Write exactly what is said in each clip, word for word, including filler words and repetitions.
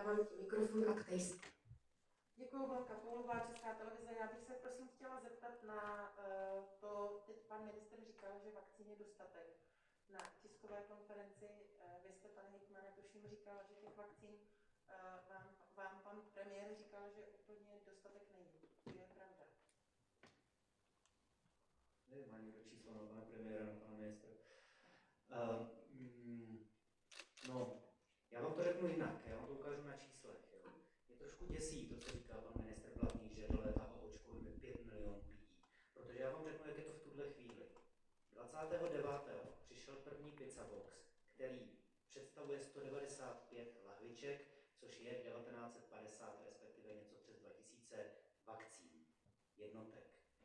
dávám ti mikrofon a ptej se. Děkuji, Blanka Poulová, Česká televize. Já bych se prosím chtěla zeptat na uh, to, teď pan ministr říkal, že vakcín je dostatek. Na tiskové konferenci uh, vy jste, pane hejtmane, tuším říkal, že těch vakcín uh, vám, vám pan premiér říkal, že úplně dostatek není. To je pravda. Nevím ani kdo číslo na pana premiéra, na pana ministra. Uh, mm, no, já vám to řeknu jinak, já vám to ukážu na číslech. Jo. Mě trošku děsí to, co říká pan ministr Blatný, že do léta oočkujeme pět milionů lidí. Protože já vám řeknu, jak je to v tuhle chvíli. dvacátého devátého přišel první pizza box, který představuje sto devadesát pět lahviček, což je devatenáct set padesát, respektive něco přes dva tisíce vakcín, jednotek.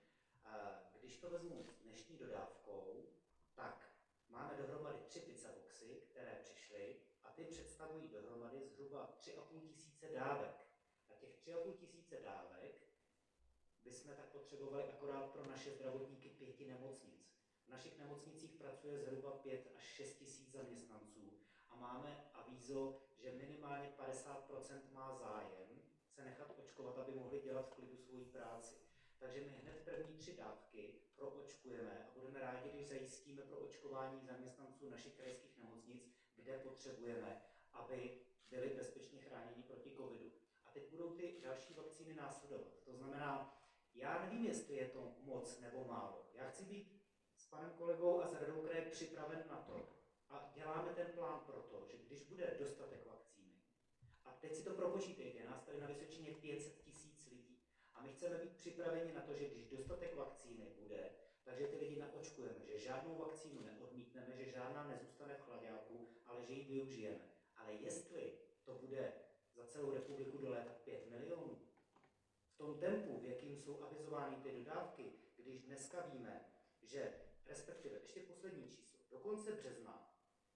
A když to vezmu s dnešní dodávkou, tak máme dohromady tři pizza boxy, které přišly a ty představují dohromady zhruba tři a půl tisíce dávek. A těch tři a půl tisíce dávek bychom tak potřebovali akorát pro naše zdravotníky pěti nemocnic. V našich nemocnicích pracuje zhruba pět až šest tisíc zaměstnanců a máme avízo, že minimálně padesát procent má zájem se nechat očkovat, aby mohli dělat v klidu svoji práci. Takže my hned první tři dávky proočkujeme a budeme rádi, když zajistíme pro očkování zaměstnanců našich krajských nemocnic, kde potřebujeme, aby byli bezpečně chráněni proti covidu. A teď budou ty další vakcíny následovat. To znamená, já nevím, jestli je to moc nebo málo. Já chci být s panem kolegou a s radou kraje připraven na to. A děláme ten plán proto, že když bude dostatek vakcíny, a teď si to propočítejte, je nás tady na Vysočině pět set tisíc lidí. A my chceme být připraveni na to, že když dostatek vakcíny bude, takže ty lidi naočkujeme, že žádnou vakcínu neodmítneme, že žádná nezůstane v chlaďáku, ale že ji využijeme. Ale jestli to bude za celou republiku do léta pět milionů, v tom tempu, v jakým jsou avizovány ty dodávky, když dneska víme, že, respektive ještě poslední číslo, do konce března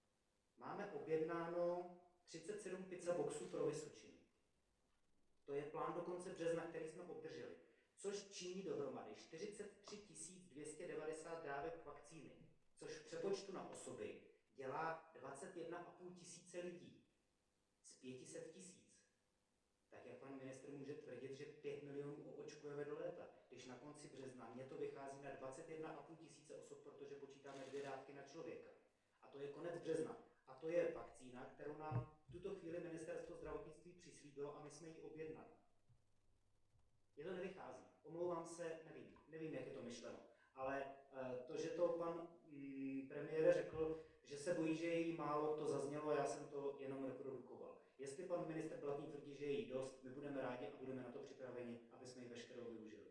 máme objednáno třicet sedm pizza boxů pro Vysočinu. To je plán do konce března, který jsme obdrželi, což činí dohromady čtyřicet tři tisíc dvě stě devadesát dávek vakcíny, což v přepočtu na osoby dělá dvacet jedna a půl tisíce lidí z pět set tisíc. Tak jak pan ministr může tvrdit, že pět milionů oočkujeme do léta, když na konci března mě to vychází na dvacet jedna a půl tisíce osob, protože počítáme dvě dávky na člověka. A to je konec března. A to je vakcína, kterou nám v tuto chvíli ministerstvo zdravotnictví přislíbilo a my jsme ji objednali. Je to nevychází. Omlouvám se, nevím, nevím, jak je to myšleno. Ale to, že to pan mm, premiér řekl, že se bojí, že je jí málo, to zaznělo a já jsem to jenom reprodukoval. Jestli pan ministr Blatný tvrdí, že je jí dost, my budeme rádi a budeme na to připraveni, aby jsme ji veškerou využili.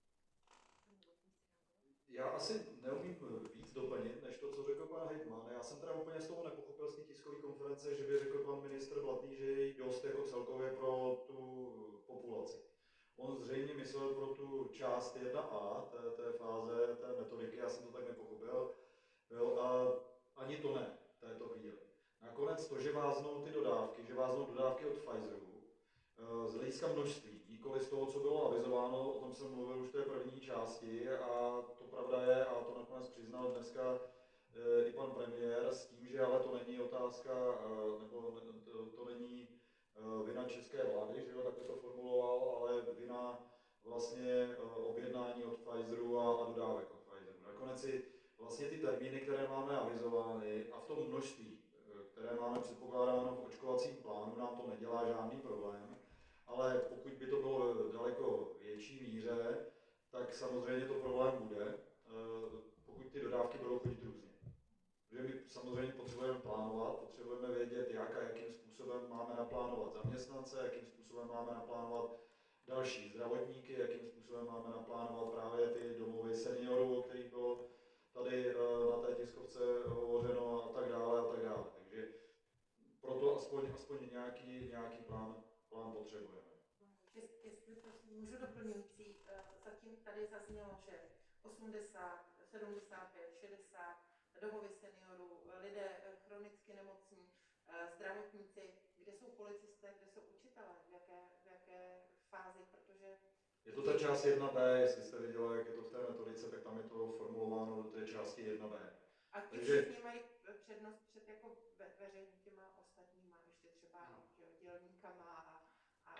Já asi neumím víc doplnit, než to, co řekl pan hejtman. Já jsem teda úplně z toho nepochopil z té tiskové konference, že by řekl pan ministr Blatný, že je jí dost jako celkově pro tu populaci. On zřejmě myslel pro tu část jedna A, té, té fáze, té metodiky, já jsem to tak nepochopil, jo, a ani to ne, v této chvíli. Nakonec to, že váznou ty dodávky, že váznou dodávky od Pfizeru, z hlediska množství, nikoli z toho, co bylo avizováno, o tom jsem mluvil už v té první části a to pravda je, a to nakonec přiznal dneska i pan premiér s tím, že ale to není otázka, nebo to, to není vina české vlády, že jo, takhle to formuloval, ale vina vlastně objednání od Pfizeru a, a dodávek od Pfizeru. Nakonec si vlastně ty termíny, které máme avizovány a v tom množství, které máme předpokládáno v očkovacím plánu, nám to nedělá žádný problém, ale pokud by to bylo v daleko větší míře, tak samozřejmě to problém bude, pokud ty dodávky budou chodit různě. Protože my samozřejmě potřebujeme plánovat, potřebujeme vědět, jak a jakým způsobem máme naplánovat zaměstnance, jakým způsobem máme naplánovat další zdravotníky, jakým způsobem máme naplánovat právě ty domovy seniorů, o kterých bylo tady na té tiskovce hovořeno a tak dále a tak dále. Takže proto aspoň, aspoň nějaký, nějaký plán, plán potřebujeme. Jestli prosím, můžu doplňující, zatím tady zaznělo, že osmdesát, sedmdesát pět, šedesát, domovy seniorů, lidé chronicky nemocní, zdravotníci, kde jsou policisté, kde jsou učitelé, v jaké, v jaké fázi, protože... Je to ta část jedna bé, jestli jste viděla, jak je to v té metodice, tak tam je to formulováno do té části jedna bé. A ti Takže... všichni mají přednost před jako ve, veřejnými těma ostatníma, ještě třeba no. dělníkama a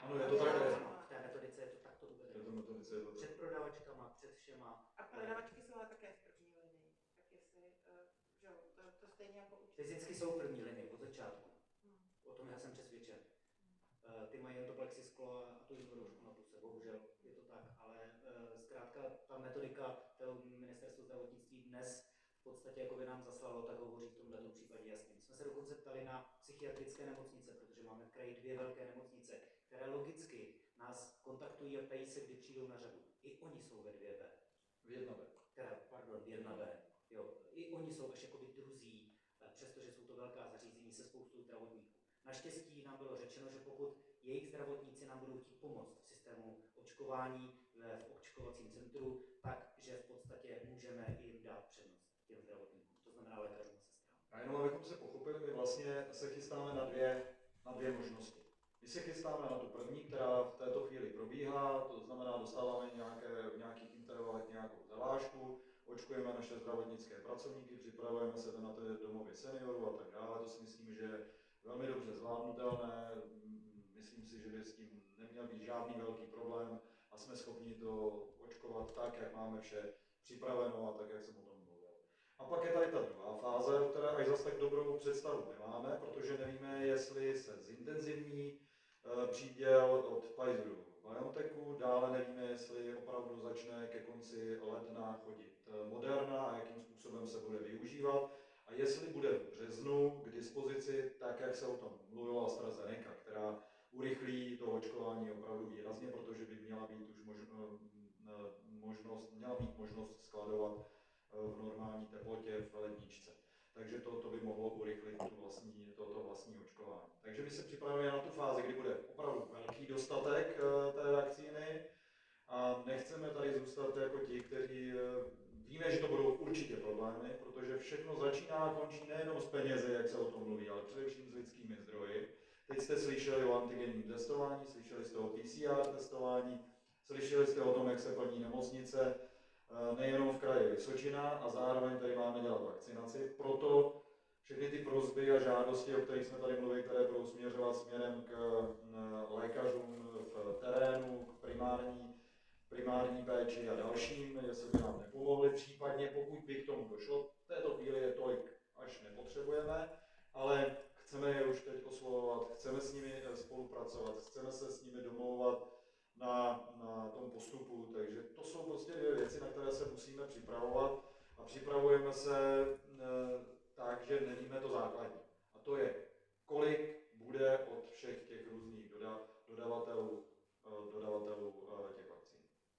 Ano, je to tak. V té metodice je to takto uvedeno. Je to metodice, je to Před prodavačkama, před všema. A prodavačky jsou ale také v první linii. Tak jestli, uh, že jo, to, to stejně jako učitelé. Fyzicky jsou v první linii od začátku. Hmm. O tom já jsem přesvědčen. Uh, ty mají jen to plexisklo a tu izolovanou na puse, bohužel je to tak, ale uh, zkrátka ta metodika, kterou ministerstvo zdravotnictví dnes v podstatě jako by nám zaslalo, tak hovoří v tomto případě jasně. My jsme se dokonce ptali na psychiatrické nemocnice, protože máme v kraji dvě velké nemocnice, které logicky nás kontaktují a ptají se, kdy přijdou na řadu. I oni jsou ve dvě B. V jedna B. Teda, pardon, v jedna B. Jo. I oni jsou až jakoby druzí, přestože jsou to velká zařízení se spoustou zdravotníků. Naštěstí nám bylo řečeno, že pokud jejich zdravotníci nám budou chtít pomoct v systému očkování v očkovacím centru, takže v podstatě můžeme jim dát přednost těm zdravotníkům, to znamená lékařům a sestrám. A jenom abychom se pochopili, my vlastně se chystáme na dvě, na dvě možnosti. My se chystáme na tu první, která v této chvíli probíhá, to znamená, dostáváme nějaké, v nějakých intervalech nějakou zavážku, očkujeme naše zdravotnické pracovníky, připravujeme se na ty domovy seniorů a tak dále. To si myslím, že je velmi dobře zvládnutelné. Myslím si, že by s tím neměl být žádný velký problém a jsme schopni to očkovat tak, jak máme vše připraveno a tak, jak jsem o tom mluvil. A pak je tady ta druhá fáze, o které až zase tak dobrou představu nemáme, protože nevíme, jestli se zintenzivní příděl od Pfizeru BioNTechu, dále nevíme, jestli opravdu začne ke konci ledna chodit Moderna a jakým způsobem se bude využívat a jestli bude v březnu k dispozici, tak jak se o tom mluvilo, AstraZeneca, která urychlí to očkování opravdu výrazně, protože by měla být už možno, možnost, měla být možnost skladovat v normální teplotě v ledničce. Takže to, to by mohlo urychlit tu vlastní, toto vlastní očkování. Takže my se připravujeme na tu fázi, kdy bude opravdu velký dostatek té vakcíny a nechceme tady zůstat jako ti, kteří víme, že to budou určitě problémy, protože všechno začíná a končí nejenom s penězi, jak se o tom mluví, ale především s lidskými zdroji. Teď jste slyšeli o antigenním testování, slyšeli jste o P C R testování, slyšeli jste o tom, jak se plní nemocnice, nejenom v kraji Vysočina a zároveň tady máme dělat vakcinaci. Proto všechny ty prosby a žádosti, o kterých jsme tady mluvili, které budou směřovat směrem k lékařům v terénu, k primární, primární péči a dalším, jestli by nám nepomohli, případně pokud by k tomu došlo, v této chvíli je tolik, až nepotřebujeme, ale chceme je už teď oslovovat, chceme s nimi spolupracovat, chceme se s nimi domlouvat na, na tom postupu, takže to jsou prostě dvě věci, na které se musíme připravovat a připravujeme se e, tak, že nevíme to základní. A to je, kolik bude od všech těch různých doda, dodavatelů, e, dodavatelů e, těch vakcín.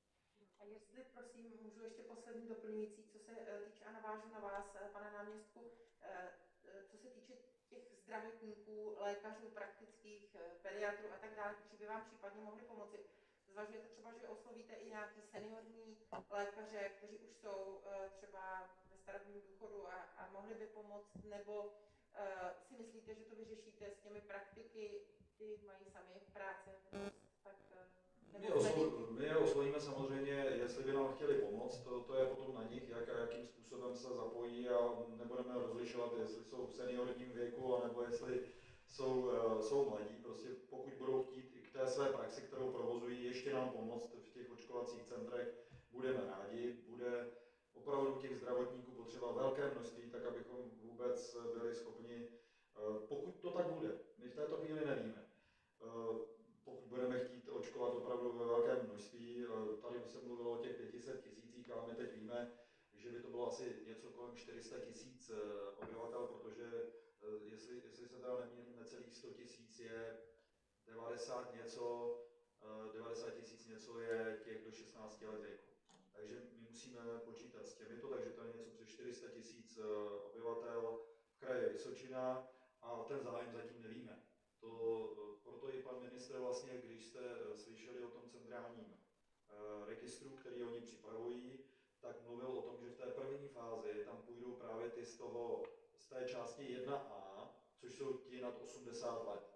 A jestli, prosím, můžu ještě poslední doplňující, co se týče, a navážu na vás, pane náměstku, e, co se týče těch zdravotníků, lékařů, praktických, pediatrů a tak dále, kteří by vám případně mohli pomoci. Zvažujete třeba, že oslovíte i nějaký seniorní lékaře, kteří už jsou třeba ve starobním důchodu a, a mohli by pomoct, nebo uh, si myslíte, že to vyřešíte s těmi praktiky, ty mají sami práce, tak uh, my, oslo, my je oslovíme samozřejmě, jestli by nám chtěli pomoct, to, to je potom na nich, jak a jakým způsobem se zapojí a nebudeme rozlišovat, jestli jsou v seniorním věku, anebo jestli jsou, uh, jsou mladí. Prostě pokud budou chtít i k té své praxi, kterou provozují, ještě nám pomoct v těch očkovacích centrech, budeme rádi. Bude opravdu těch zdravotníků potřeba velké množství, tak abychom vůbec byli schopni, uh, pokud to tak bude, my v této chvíli nevíme. Uh, pokud budeme chtít očkovat opravdu ve velkém množství, uh, tady by se mluvilo o těch pět set tisících, ale my teď víme, že by to bylo asi něco kolem čtyři sta tisíc uh, obyvatel, protože Jestli, jestli se teda nemýlím, necelých sto tisíc je devadesát něco, devadesát tisíc něco je těch do šestnácti let věku. Takže my musíme počítat s těmito, takže to je něco přes čtyři sta tisíc obyvatel v kraji Vysočina a ten zájem zatím nevíme. To, proto i pan ministr vlastně, když jste slyšeli o tom centrálním registru, který oni připravují, tak mluvil o tom, že v té první fázi tam půjdou právě ty z toho z té části jedna A, což jsou ti nad osmdesát let.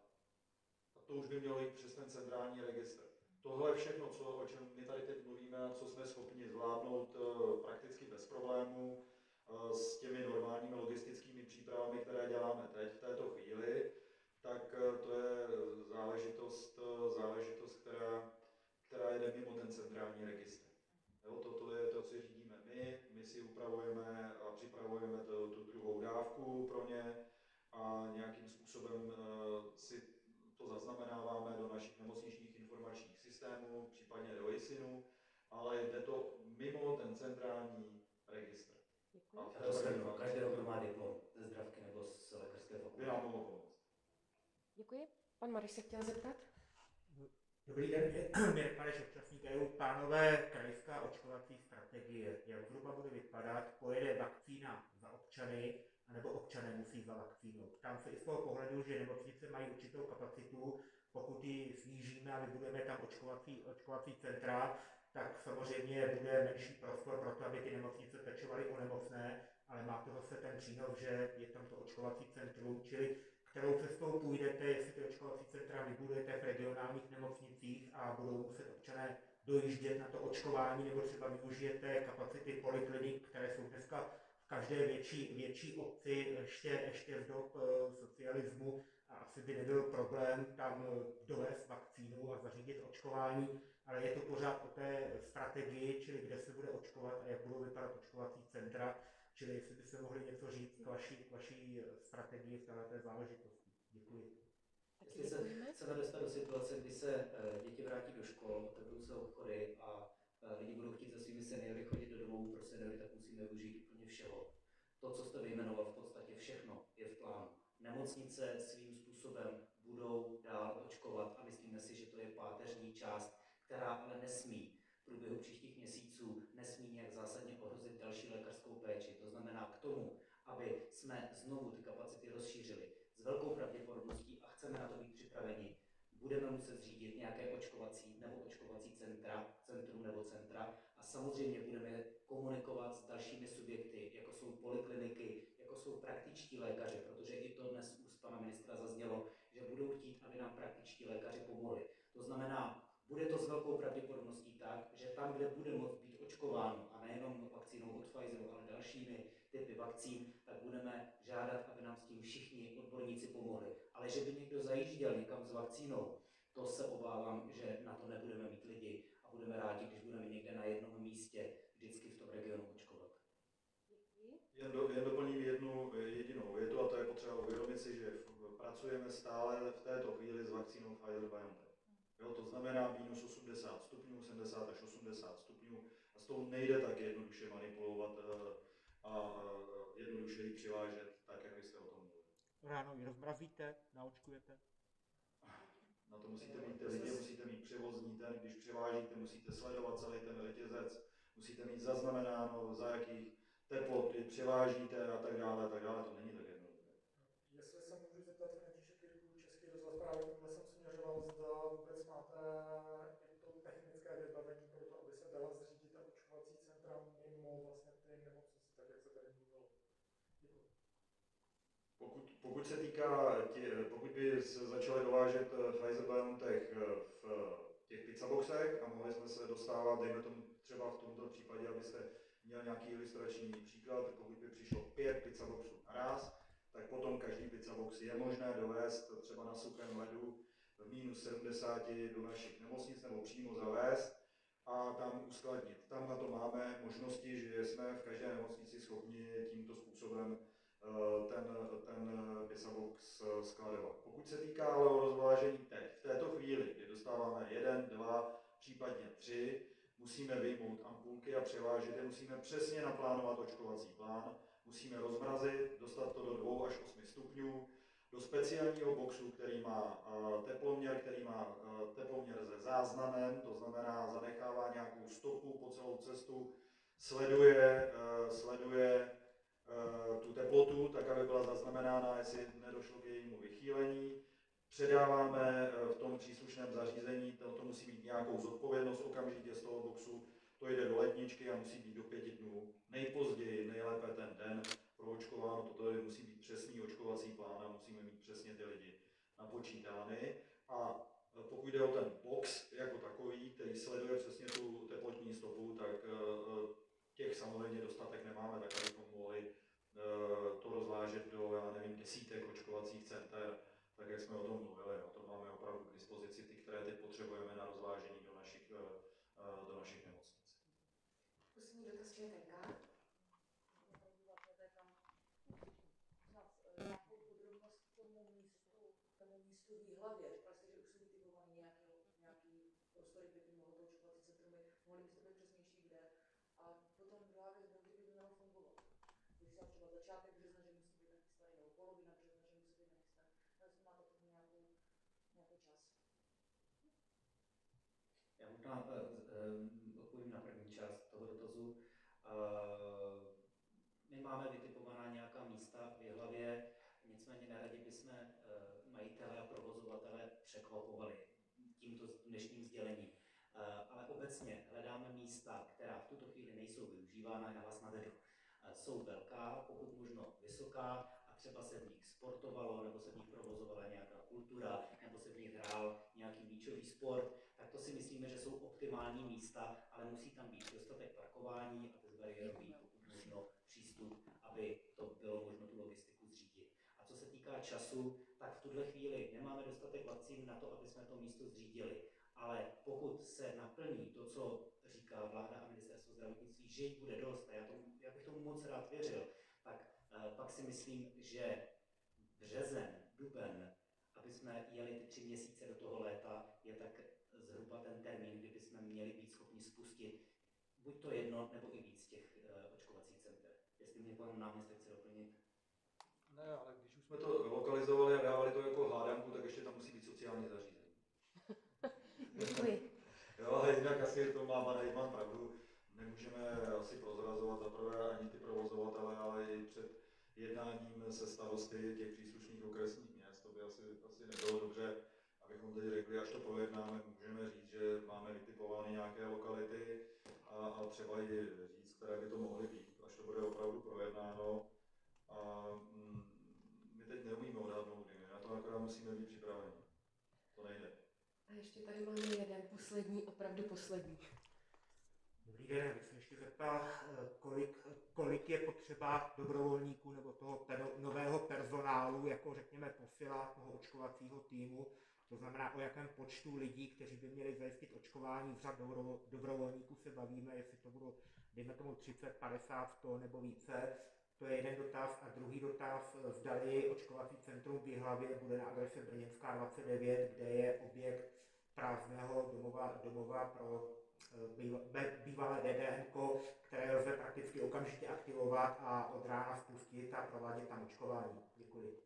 A to už by mělo jít přes ten centrální registr. Tohle všechno, co, o čem my tady teď mluvíme, co jsme schopni zvládnout uh, prakticky bez problémů uh, s těmi normálními logistickými přípravami, které děláme teď v této chvíli, tak uh, to je záležitost, uh, záležitost způsobem uh, si to zaznamenáváme do našich nemocničních informačních systémů, případně do ISINu, ale jde to mimo ten centrální registr. Děkuji. A to se každý rok má diplom ze zdravky nebo z lékařské fakulty. By nám mohlo pomoct. Děkuji. Pan Mareš se chtěl zeptat? Dobrý den, Mirek Mareš, účastník E U. Pánové, krajská očkovací strategie, jak zhruba bude vypadat, pojede vakcína za občany, anebo občané musí za vakcínu. Ptám se i z toho pohledu, že nemocnice mají určitou kapacitu, pokud ji snížíme a vybudujeme tam očkovací, očkovací centra, tak samozřejmě bude menší prostor pro to, aby ty nemocnice pečovaly o nemocné, ale má to zase ten přínos, že je tam to očkovací centrum, čili kterou cestou půjdete, jestli ty očkovací centra vybudujete v regionálních nemocnicích a budou muset občané dojíždět na to očkování, nebo třeba využijete kapacity poliklinik, které jsou dneska v každé větší, větší obci, ještě, ještě z dob uh, socialismu, a asi by nebyl problém tam dovést vakcínu a zařídit očkování, ale je to pořád o té strategii, čili kde se bude očkovat a jak budou vypadat očkovací centra. Čili jestli byste mohli něco říct k vaší, k vaší strategii v této záležitosti. Děkuji. Jestli se chceme dostat do situace, kdy se uh, děti vrátí do škol, otevřou se obchody a uh, lidi budou chtít se svými seniory chodit do domovů pro seniory, tak musíme využít úplně všeho. To, co jste vyjmenoval, v podstatě všechno je v plánu. Nemocnice svým způsobem budou dál očkovat a myslíme si, že to je páteřní část, která ale nesmí v průběhu příštích měsíců nesmí nějak zásadně ohrozit další lékařskou péči. To znamená k tomu, aby jsme znovu ty kapacity rozšířili s velkou pravděpodobností a chceme na to být připraveni, budeme muset zřídit nějaké očkovací nebo očkovací centra, centrum nebo centra a samozřejmě budeme komunikovat s dalšími subjekty, jako jsou polikliniky, jako jsou praktičtí lékaři, protože i to dnes úst pana ministra zaznělo, že budou chtít, aby nám praktičtí lékaři pomohli. To znamená, bude to s velkou pravděpodobností tak, že tam, kde bude moct být očkováno, a nejenom vakcínou od Pfizeru, ale dalšími typy vakcín, tak budeme žádat, aby nám s tím všichni odborníci pomohli. Ale že by někdo zajížděl někam s vakcínou, to se obávám, že na to nebudeme mít lidi a budeme rádi, když budeme někde na jednom místě vždycky v tom regionu očkovat. Jen, do, jen doplním jednu jedinou větu a to je potřeba uvědomit si, že pracujeme stále v této chvíli s vakcínou Pfizer-BioNTech. Jo, to znamená minus osmdesát stupňů, sedmdesát až osmdesát stupňů a s tou nejde tak jednoduše manipulovat a, a jednoduše ji přivážet, tak jak jste o tom mluvili. Ráno ji rozmrazíte, naočkujete? Na to musíte mít ty lidi, musíte mít převozní ten, když převážíte, musíte sledovat celý ten řetězec, musíte mít zaznamenáno, za jakých teplot převážíte a tak dále, a tak dále, to není tak jednoduché. Jestli se můžu zeptat František Jirků, Český rozhlas, právě tímhle jsem směřoval, zda vůbec máte i to technické vybavení pro to, aby se dala zřídit ta očkovací centra mimo vlastně ty nemocnice, tak jak se tady mluvilo. Děkuji. Pokud, pokud se týká, tě, pokud by se začaly dovážet Pfizer-BioNTech v těch pizzaboxech a mohli jsme se dostávat, dejme tomu třeba v tomto případě, abyste měl nějaký ilustrační příklad, pokud by přišlo pět pizzaboxů naraz, tak potom každý pizzabox je možné dovést třeba na suchém ledu v minus sedmdesáti do našich nemocnic nebo přímo zavést a tam uskladnit. Tam na to máme možnosti, že jsme v každé nemocnici schopni tímto způsobem ten, ten pizzabox skladovat. Pokud se týká ale o rozvážení teď, v této chvíli, kdy dostáváme jeden, dva, případně tři, musíme vyjmout ampulky a převážet je, musíme přesně naplánovat očkovací plán, musíme rozmrazit, dostat to do dvou až osmi stupňů, do speciálního boxu, který má teploměr, který má teploměr se záznamem, to znamená zanechává nějakou stopu po celou cestu, sleduje, sleduje tu teplotu, tak aby byla zaznamenána, jestli nedošlo k jejímu vychýlení. Předáváme v tom příslušném zařízení, to, to musí mít nějakou zodpovědnost okamžitě z toho boxu, to jde do ledničky a musí být do pěti dnů. Nejpozději, nejlépe ten den proočkováno, toto musí být přesný očkovací plán a musíme mít přesně ty lidi napočítány. A pokud jde o ten box jako takový, který sleduje přesně tu teplotní stopu, tak těch samozřejmě dostatek nemáme, tak abychom mohli to rozvážet do, já nevím, desítek očkovacích center, tak jak jsme o tom mluvili. A to máme opravdu k dispozici ty, které teď potřebujeme na rozvážení do našich, do našich nemocnic. Poslední dotaz je tenka. Nějakou podrobnost k tomu místu, v Jihlavě, říkali jste, že už jsou vytipovaný nějaký, nějaký prostory, kde by mohlo to očkovací centrum být, mohli byste být přesnější kde. A potom druhá věc, kdy by to mělo fungovat. Když se třeba začátek března, že musí být nachystaný, nebo polovina března, že musí být nachystaný. Ale jestli máte tomu nějakou, nějaký čas. Já možná uh, odpovím na první část toho dotazu. Uh, my máme vytipovaná nějaká místa v Jihlavě, nicméně neradi bychom uh, majitele a provozovatele překvapovali tímto dnešním sdělením. Uh, ale obecně hledáme místa, která v tuto chvíli nejsou využívána, já vás navedu. Uh, jsou velká, pokud možno vysoká, a třeba se v nich sportovalo, nebo se v nich provozovala nějaká kultura, nebo se v nich hrál nějaký míčový sport, tak to si myslíme, že jsou optimální místa, ale musí tam být dostatek parkování a bezbariérový, pokud možno, přístup, aby to bylo možno tu logistiku zřídit. A co se týká času, tak v tuhle chvíli nemáme dostatek vakcín na to, aby jsme to místo zřídili. Ale pokud se naplní to, co říká vláda a ministerstvo zdravotnictví, že jich bude dost, a já, tomu, já bych tomu moc rád věřil, tak uh, pak si myslím, že březen, duben, aby jsme jeli ty tři měsíce do toho léta, je tak zhruba ten termín, kdy bychom měli být schopni spustit buď to jedno, nebo i víc těch uh, očkovacích center. Jestli mě pan náměstek chce doplnit. Ne, ale když už jsme to lokalizovali a dávali to jako hádanku, tak ještě tam musí být sociální zařízení. Děkuji. Jo, ale jinak asi to má pan hejtman pravdu. Nemůžeme asi prozrazovat zaprvé ani ty provozovatele, ale i před jednáním se starosty těch příslušných okresních měst. To by asi, asi nebylo dobře, abychom teď řekli, až to projednáme, můžeme říct, že máme vytipovány nějaké lokality a, a třeba i říct, které by to mohly být, až to bude opravdu projednáno. A mm, my teď neumíme odhadnout, na to akorát musíme být připraveni. To nejde. A ještě tady máme jeden poslední, opravdu poslední. Dobrý den, já bych se ještě zeptal, kolik, kolik je potřeba dobrovolníků nebo toho per, nového personálu, jako řekněme posila toho očkovacího týmu, to znamená, o jakém počtu lidí, kteří by měli zajistit očkování, z řad dobro, dobrovolníků se bavíme, jestli to budou, dejme tomu třicet, padesát, sto nebo více. To je jeden dotaz. A druhý dotaz, zdali očkovací centrum v Jihlavě bude na adrese Brněnská dvacet devět, kde je objekt prázdného domova, domova pro bývalé D D M ko, které lze prakticky okamžitě aktivovat a od rána spustit a provádět tam očkování. Děkuji.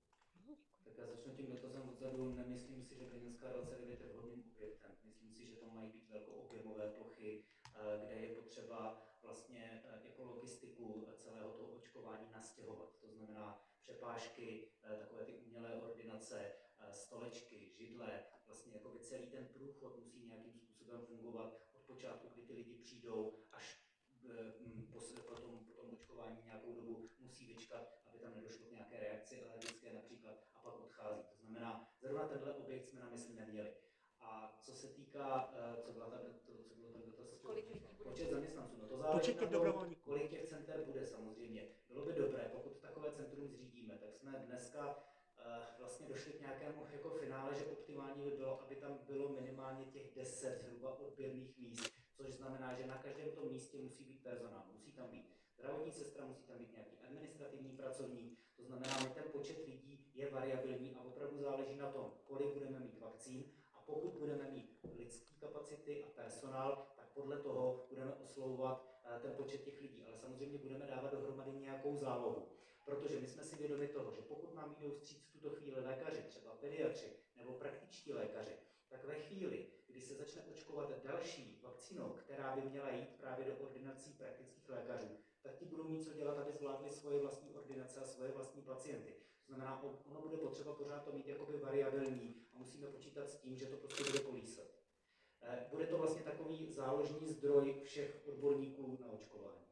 Tak já začnu tím dotazem odzadu. Nemyslím si, že Brněnská dvacet devět je vhodným objektem. Myslím si, že tam mají být velkoobjemové plochy, kde je potřeba vlastně jako logistiku celého toho očkování nastěhovat. To znamená přepážky, takové ty umělé ordinace, stolečky, židle, vlastně jako by celý ten průchod musí nějakým způsobem fungovat od počátku, kdy ty lidi přijdou, až po, po, tom, po tom očkování nějakou dobu musí vyčkat, aby tam nedošlo k nějaké reakci alergické například, a pak odchází. To znamená, zrovna tenhle objekt jsme na mysli neměli. A co se týká, co, byla ta, to, co bylo ten dotaz? Kolik lidí bude? Počet zaměstnanců. No to záleží na tom, dobrovolníků. kolik těch center bude samozřejmě. Bylo by dobré, pokud takové centrum zřídíme, tak jsme dneska uh, vlastně došli k nějakému jako finále, že optimální by bylo, aby tam bylo minimálně těch deset zhruba odběrných míst, což znamená, že na každém tom místě musí být personál, musí tam být zdravotní sestra, musí tam být nějaký administrativní pracovník, to znamená, že ten počet lidí je variabilní a opravdu záleží na tom, kolik budeme mít vakcín. Pokud budeme mít lidské kapacity a personál, tak podle toho budeme oslovovat ten počet těch lidí. Ale samozřejmě budeme dávat dohromady nějakou zálohu. Protože my jsme si vědomi toho, že pokud nám jdou vstříc v tuto chvíli lékaři, třeba pediatři nebo praktičtí lékaři, tak ve chvíli, kdy se začne očkovat další vakcínou, která by měla jít právě do ordinací praktických lékařů, tak ti budou mít co dělat, aby zvládli svoje vlastní ordinace a svoje vlastní pacienty. To znamená, ono bude potřeba pořád to mít jakoby variabilní a musíme počítat s tím, že to prostě bude kolísat. Bude to vlastně takový záložní zdroj všech odborníků na očkování.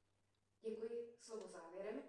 Děkuji. Slovo závěrem.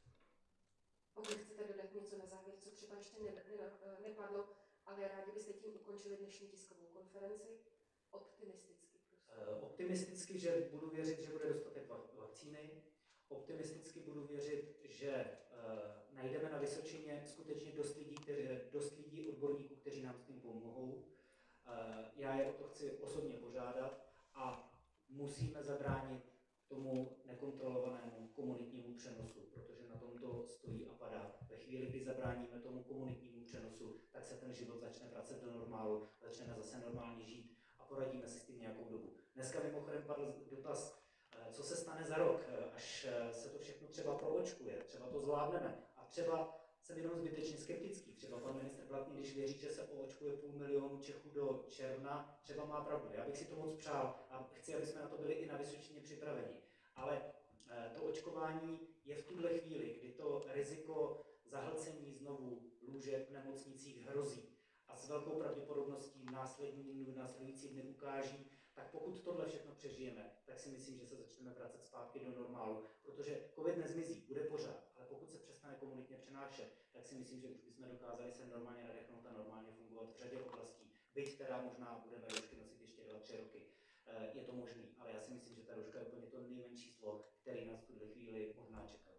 Pokud chcete dodat něco na závěr, co třeba ještě ne, ne, nepadlo, ale rádi byste tím ukončili dnešní tiskovou konferenci. Optimisticky, prosím. Optimisticky, že budu věřit, že bude dostatek vakcíny. Optimisticky budu věřit, že uh, najdeme na Vysočině skutečně dost lidí, kteří, dost lidí, odborníků, kteří nám s tím pomohou. Uh, já je o to chci osobně požádat a musíme zabránit tomu nekontrolovanému komunitnímu přenosu, protože na tom to stojí a padá. Ve chvíli, kdy zabráníme tomu komunitnímu přenosu, tak se ten život začne vracet do normálu, začneme zase normálně žít a poradíme si s tím nějakou dobu. Dneska mimochodem padl dotaz, co se stane za rok, až se to všechno třeba proočkuje, třeba to zvládneme a třeba jsem jenom zbytečně skeptický. Třeba pan ministr Blatný, když věří, že se oočkuje půl milionu Čechů do června, třeba má pravdu. Já bych si to moc přál a chci, aby jsme na to byli i na Vysočině připraveni. Ale to očkování je v tuhle chvíli, kdy to riziko zahlcení znovu lůžek v nemocnicích hrozí a s velkou pravděpodobností následní dny, následující dny ukáží, tak pokud tohle všechno přežijeme, tak si myslím, že se začneme vracet zpátky do normálu, protože covid nezmizí, bude pořád, ale pokud se přestane komunitně přenášet, tak si myslím, že už bychom dokázali se normálně nadechnout a normálně fungovat v řadě oblastí. Byť teda možná budeme roušky nosit ještě dva, tři roky. Je to možný, ale já si myslím, že ta rouška je úplně to nejmenší zlo, který nás v tuhle chvíli možná čekal.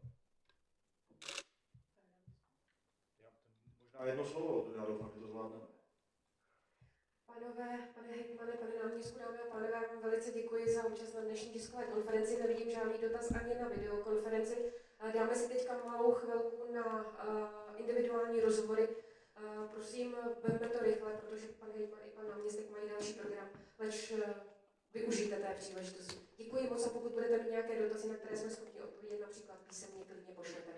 Možná jedno slovo, já doufám, že to zvládneme. Pánové, pane hejtmane, pane náměstku, dámy a pánové, já vám velice děkuji za účast na dnešní tiskové konferenci. Nevidím žádný dotaz ani na videokonferenci. Dáme si teďka malou chvilku na uh, individuální rozhovory. Uh, prosím, vezme to rychle, protože pan hejtman i pan náměstek mají další program, leč uh, využijte té příležitosti. Děkuji moc a pokud budete mít nějaké dotazy, na které jsme schopni odpovědět, například písemně, klidně pošlete.